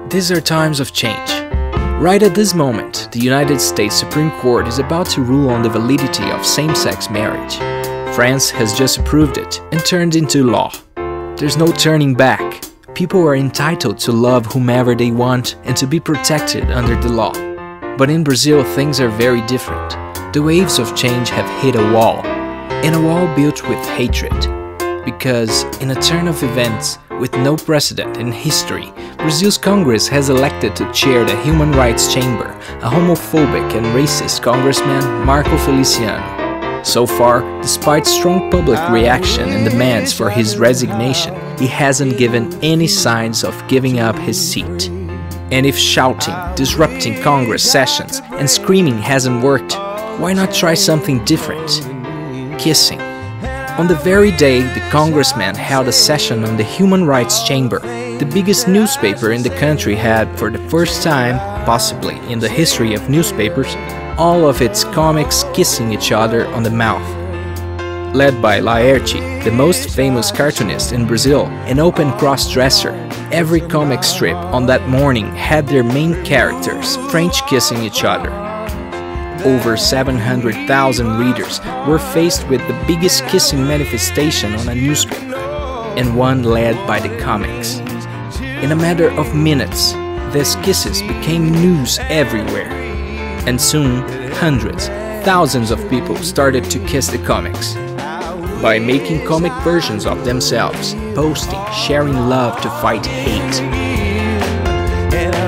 These are times of change. Right at this moment, the United States Supreme Court is about to rule on the validity of same-sex marriage. France has just approved it and turned into law. There's no turning back. People are entitled to love whomever they want and to be protected under the law. But in Brazil, things are very different. The waves of change have hit a wall, and a wall built with hatred. Because, in a turn of events, with no precedent in history, Brazil's Congress has elected to chair the Human Rights Chamber a homophobic and racist Congressman, Marco Feliciano. So far, despite strong public reaction and demands for his resignation, he hasn't given any signs of giving up his seat. And if shouting, disrupting Congress sessions, and screaming hasn't worked, why not try something different? Kissing. On the very day the congressman held a session on the Human Rights Chamber, the biggest newspaper in the country had, for the first time, possibly in the history of newspapers, all of its comics kissing each other on the mouth. Led by Laerte, the most famous cartoonist in Brazil, an open cross-dresser, every comic strip on that morning had their main characters French kissing each other. Over 700,000 readers were faced with the biggest kissing manifestation on a newspaper, and one led by the comics. In a matter of minutes, these kisses became news everywhere. And soon, hundreds, thousands of people started to kiss the comics. By making comic versions of themselves, posting, sharing love to fight hate.